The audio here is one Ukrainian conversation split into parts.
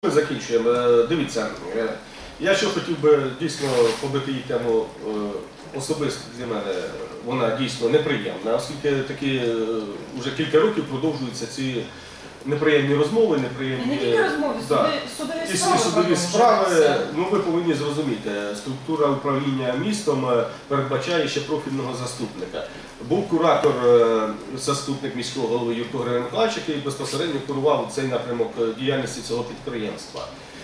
Ми закінчуємо. Дивіться, я ще хотів би дійсно побити її тему особисто для мене. Вона дійсно неприємна, оскільки такі вже кілька років продовжуються ці неприємні розмови, неприємні... Не тільки розмови, судові справи. Ну, ви повинні зрозуміти, структура управління містом передбачає ще профільного заступника. Був куратор, заступник міського голови Юрко Григорій Миколаївич, який безпосередньо керував цей напрямок діяльності цього підприємства.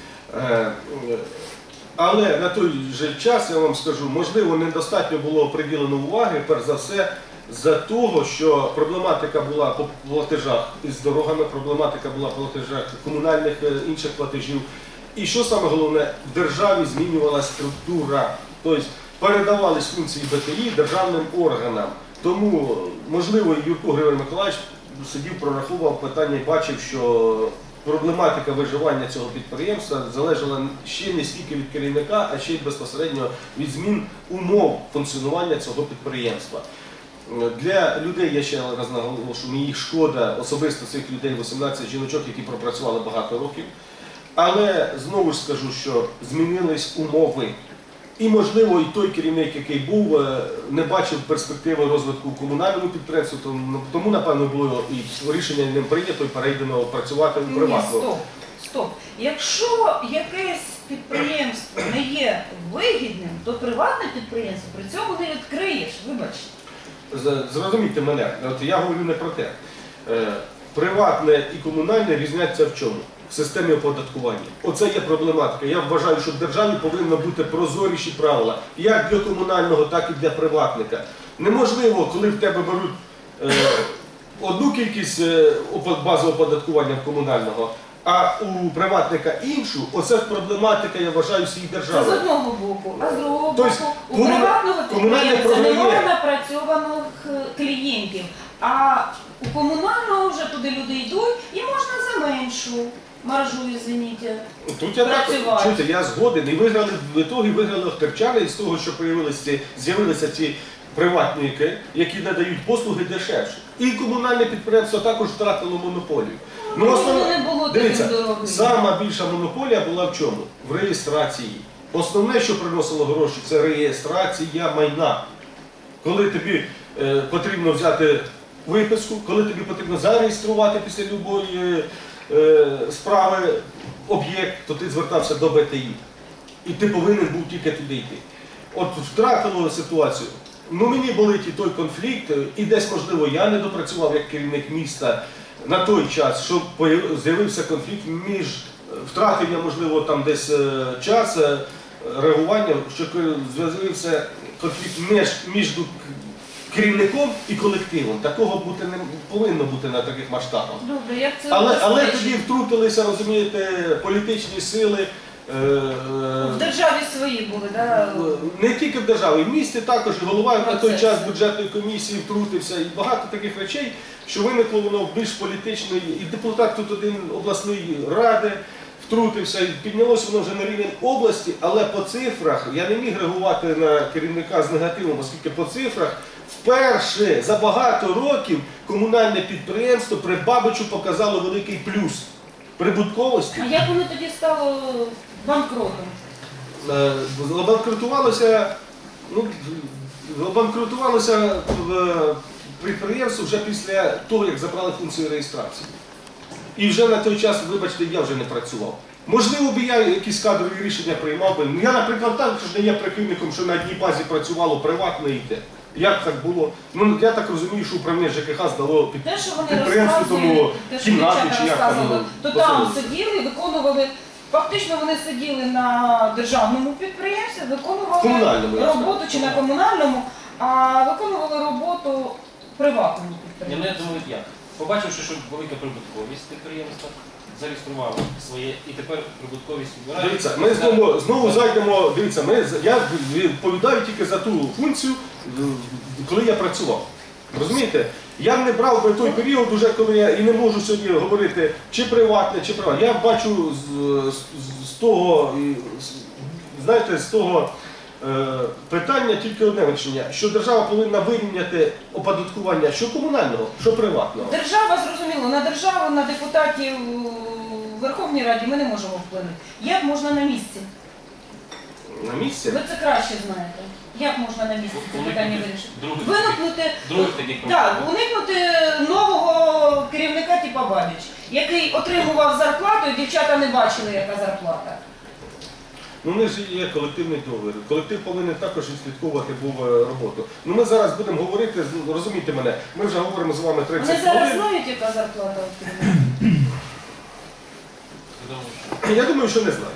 Але на той же час, я вам скажу, можливо, недостатньо було приділено уваги, перш за все, за того, що проблематика була по платежах із дорогами, проблематика була по платежах комунальних інших платежів. І що саме головне, в державі змінювалася структура, тобто передавались функції БТІ державним органам. Тому, можливо, Юрко Григорій Миколаївич сидів, прорахував питання і бачив, що проблематика виживання цього підприємства залежала ще не стільки від керівника, а ще й безпосередньо від змін умов функціонування цього підприємства. Для людей, я ще раз наголошу, мені їх шкода, особисто цих людей, 18 жіночок, які пропрацювали багато років. Але знову ж скажу, що змінились умови. І, можливо, і той керівник, який був, не бачив перспективи розвитку комунального підприємства, тому, напевно, було і рішення ним прийнято і перейдено працювати у приватну. Стоп. Якщо якесь підприємство не є вигідним, то приватне підприємство при цьому не відкриєш, вибачте. Зрозумійте мене, я говорю не про те. Приватне і комунальне різняться в чому? В системі оподаткування. Оце є проблематика. Я вважаю, що в державі повинні бути прозоріші правила, як для комунального, так і для приватника. Неможливо, коли в тебе беруть одну кількість бази оподаткування комунального, а у приватника іншу, оце проблематика, я вважаю, всієї держави. Це з одного боку, а з другого боку, у приватного підприємця немає напрацьованих клієнтів, а у комунального вже туди люди йдуть і можна за меншу маржу, извините, працювати. Чуєте, я згоден, і виграли в ітогі, виграли охтерчани з того, що з'явилися ці приватники, які надають послуги дешевше. І комунальне підприємство також втратило монополію. Дивіться, сама більша монополія була в чому? В реєстрації. Основне, що приносило гроші, це реєстрація майна. Коли тобі потрібно взяти виписку, коли тобі потрібно зареєструвати після будь-якої справи об'єкт, то ти звертався до БТІ. І ти повинен був тільки туди йти. От втратило ситуацію. Ну, мені болить і той конфлікт, і десь, можливо, я не допрацював як керівник міста на той час, що з'явився конфлікт між, втратив я, можливо, там десь час реагування, що з'явився конфлікт між керівником і колективом. Такого бути не повинно бути на таких масштабах. Добре, як це але тоді втрутилися, розумієте, політичні сили. В державі свої були, так? Не тільки в державі, в місті також голова на той час бюджетної комісії втрутився і багато таких речей, що виникло воно більш політичної, і депутат тут один обласної ради втрутився, і піднялося воно вже на рівень області, але по цифрах я не міг реагувати на керівника з негативом, оскільки по цифрах вперше за багато років комунальне підприємство при Бабичу показало великий плюс прибутковості. А як воно тоді стало банкротом? Обанкрутувалося підприємство вже після того, як забрали функцію реєстрації. І вже на той час, вибачте, я вже не працював. Можливо, я якісь кадрові рішення приймав би. Я, наприклад, також не є прихильником, що на одній базі працювало приватне і те. Як так було? Ну, я так розумію, що управління ЖКХ здало підприємству тому кімнату, чи як там. То там сиділи, виконували, фактично вони сиділи на державному підприємстві, виконували роботу, чи на комунальному, а виконували роботу приватному підприємстві. Я думаю, як? Побачивши, що велика прибутковість підприємства, зареєстрував своє, і тепер прибутковість вибирає. Дивіться, ми знову зайдемо, дивіться, я відповідаю тільки за ту функцію, коли я працював. Розумієте? Я не брав би той період, уже коли я і не можу сьогодні говорити, чи приватне, чи приватне. Я бачу з того, знаєте, з того питання тільки одне рішення, що держава повинна вирівняти оподаткування що комунального, що приватного. Держава, зрозуміло, на державу, на депутатів Верховній Раді ми не можемо вплинути. Як можна на місці? На місці? Ви це краще знаєте. Як можна на місці це питання вирішити? Других таких Так, уникнути нового керівника типу Бабіч, який отримував зарплату, і дівчата не бачили, яка зарплата. Ну, не ж є колективний договір. Колектив повинен також відслідковувати роботу. Ну, ми зараз будемо говорити, розумійте мене, ми вже говоримо з вами 30 Вони хвилин. зараз знають, яка зарплата у керівника? Я думаю, що не знаю.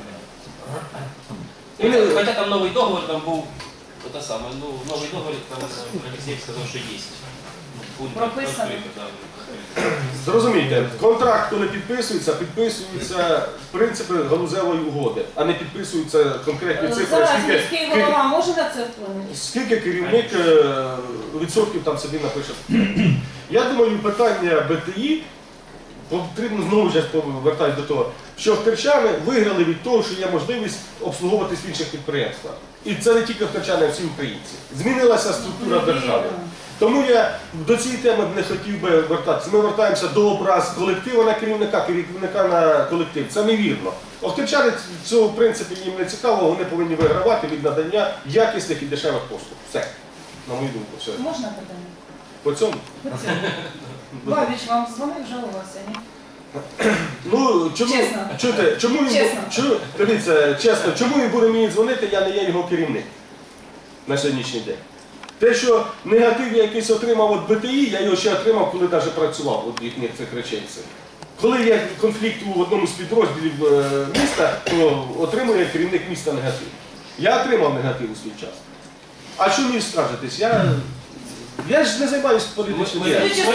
Хоча там новий договір, там був те саме, ну, новий договір, там Олексій сказав, що є. Прописано. Зрозумійте, контракт, коли підписуються принципи галузевої угоди, а не підписуються конкретні цифри, Зараз міський голова може на це вплинути? скільки керівник відсотків там собі напише. Я думаю, питання БТІ потрібно знову ж повертатися до того, що втерчани виграли від того, що є можливість обслуговуватись в інших підприємствах. І це не тільки втерчани, а всі українці. Змінилася структура держави. Тому я до цієї теми б не хотів би вертатися. Ми вертаємося до образ колективу на керівника, керівника на колектив. Це невірно. Охтирчани цього в принципі їм не цікаво, вони повинні вигравати від надання якісних і дешевих послуг. Все. На мою думку, все. Можна питання? По цьому? Бабіч вам дзвонив, жалувався, ні? Ну, чому, Чесно. чуєте, чому він, Чесно. дивіться, чесно, чому він буде мені дзвонити, я не є його керівник на сьогоднішній день. Те, що негатив я якийсь отримав від БТІ, я його ще отримав, коли навіть працював від їхніх цих речей. Коли є конфлікт у одному з підрозділів міста, то отримує керівник міста негатив. Я отримав негатив у свій час. А що мені скажетесь? Я ж не займаюся політичним діяльністю.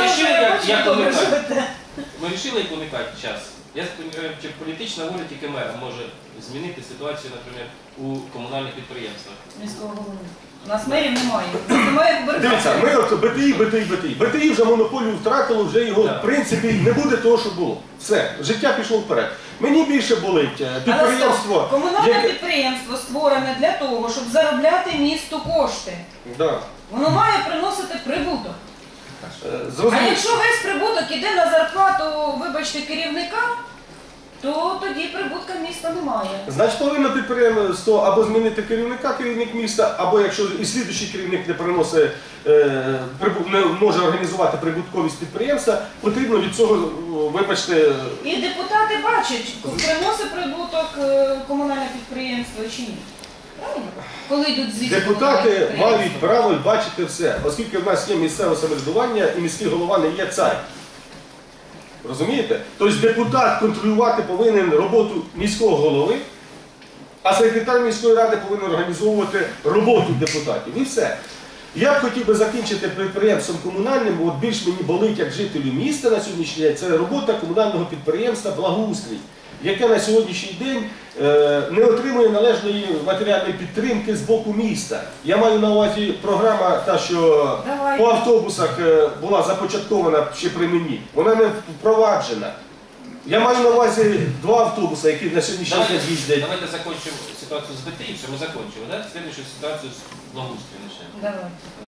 Ми вирішили, як уникати час. Я сподіваюся, що політична воля тільки мера може змінити ситуацію, наприклад, у комунальних підприємствах. Міського голови. У нас мерів немає. Немає Дивіться, ми от БТІ. БТІ вже монополію втратило, вже його в принципі не буде того, що було. Все, життя пішло вперед. Мені більше болить підприємство. Комунальне підприємство створене для того, щоб заробляти місту кошти. Да. Воно має приносити прибуток. А Зрозуміло. якщо весь прибуток іде на зарплату, вибачте, керівника, то тоді прибутка міста немає. Значить, повинно підприємство або змінити керівника, керівник міста, або якщо і слідуючий керівник не приносить, не може організувати прибутковість підприємства, потрібно від цього, вибачте, І депутати бачать, приносить прибуток комунальне підприємство чи ні. Правильно? Коли йдуть звідси депутати мають право бачити все, оскільки в нас є місцеве самоврядування і міський голова не є цар. Розумієте? Тобто депутат контролювати повинен роботу міського голови, а секретар міської ради повинен організовувати роботу депутатів. І все. Я б хотів би закінчити підприємством комунальним, от більш мені болить як жителю міста на сьогоднішній день, це робота комунального підприємства «Благоустрій», яке на сьогоднішній день не отримує належної матеріальної підтримки з боку міста. Я маю на увазі програма, та, що по автобусах була започаткована ще при мені, вона не впроваджена. Я маю на увазі 2 автобуси, які на сьогоднішній день їздять. Давайте закінчимо ситуацію з БТІ, все, ми закінчили, да? Слідуючу ситуацію з благоустрою. Давайте.